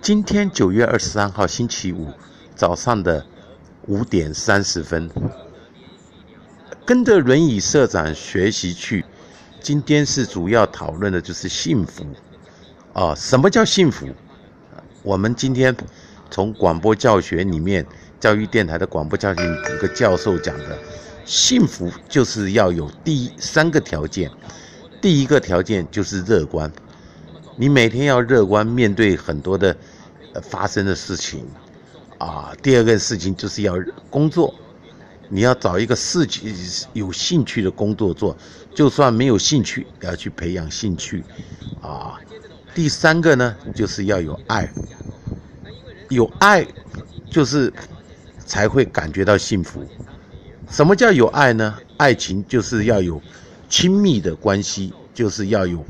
今天9月23号星期五早上的5点30分，跟着轮椅社长学习去。今天是主要讨论的就是幸福什么叫幸福？我们今天从广播教学里面，教育电台的广播教学有个教授讲的，幸福就是要有3个条件。第一个条件就是乐观，你每天要乐观面对很多的发生的事情第二个事情就是要工作，你要找一个有兴趣的工作做，就算没有兴趣也要去培养兴趣第3个呢就是要有爱，有爱就是才会感觉到幸福。什么叫有爱呢？爱情就是要有亲密的关系，就是要有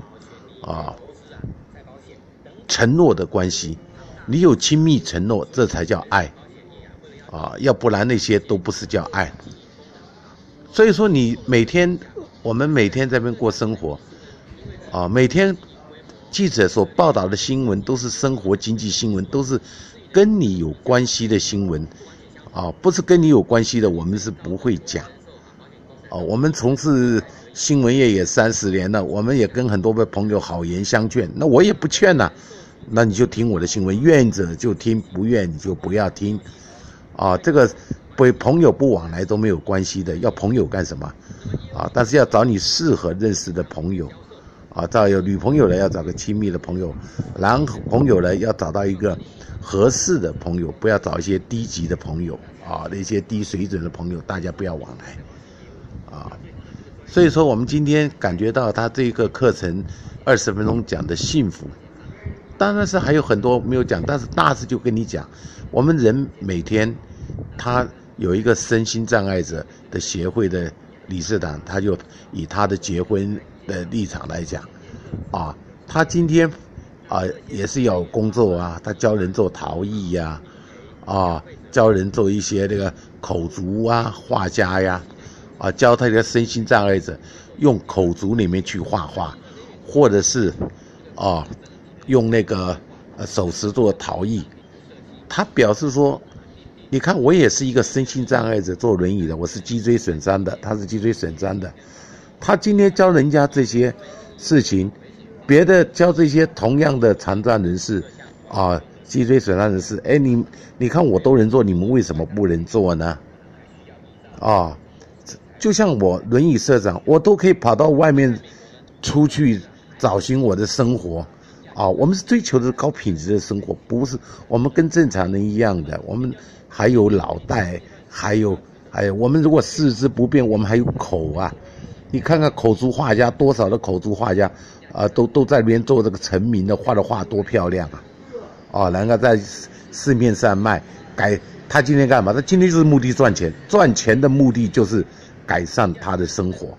承诺的关系。你有亲密承诺，这才叫爱要不然那些都不是叫爱。所以说我们每天在这边过生活每天记者所报道的新闻都是生活经济新闻，都是跟你有关系的新闻不是跟你有关系的我们是不会讲我们从事新闻业也30年了，我们也跟很多的朋友好言相劝，那我也不劝那你就听我的新闻，愿者就听，不愿你就不要听这个朋友不往来都没有关系的，要朋友干什么但是要找你适合认识的朋友找有女朋友了要找个亲密的朋友，男朋友了要找到一个合适的朋友，不要找一些低级的朋友那些低水准的朋友大家不要往来所以说我们今天感觉到他这个课程20分钟讲的幸福，当然是还有很多没有讲，但是大致就跟你讲，我们人每天他有一个身心障碍者的协会的理事长，他就以他的结婚的立场来讲他今天也是要工作他教人做陶艺教人做一些这个口足画家教他的身心障碍者用口足里面去画画，或者是用那个手持做陶艺。他表示说，你看我也是一个身心障碍者，坐轮椅的，我是脊椎损伤的，他是脊椎损伤的。他今天教人家这些事情，别的教这些同样的残障人士脊椎损伤人士，你看我都能做，你们为什么不能做呢？就像我轮椅社长，我都可以跑到外面出去找寻我的生活我们是追求的高品质的生活，不是我们跟正常人一样的，我们还有脑袋，还有我们如果四肢不便，我们还有口你看看口足画家，多少的口足画家都在那边做这个成名的，画的画多漂亮然后在市面上卖他今天干嘛？他今天就是目的赚钱，赚钱的目的就是改善他的生活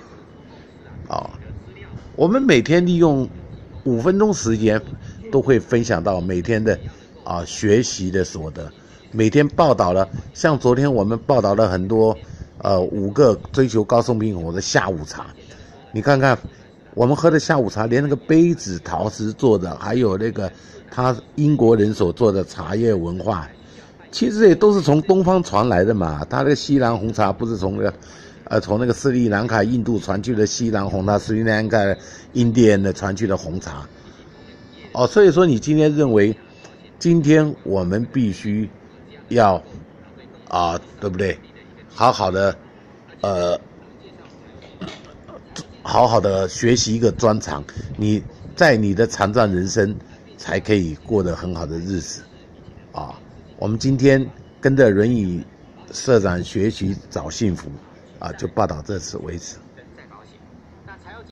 我们每天利用5分钟时间都会分享到每天的学习的所得。每天报道了，像昨天我们报道了很多5个追求高松平衡的下午茶，你看看我们喝的下午茶，连那个杯子陶瓷做的，还有那个他英国人所做的茶叶文化，其实也都是从东方传来的嘛。他那个西兰红茶不是从那个斯里兰卡印度传去的西兰红茶，斯里兰卡印第安的传去的红茶所以说你今天认为今天我们必须要对不对，好好的学习一个专长，你在你的残障人生才可以过得很好的日子我们今天跟着轮椅社长学习找幸福就报道这次为止。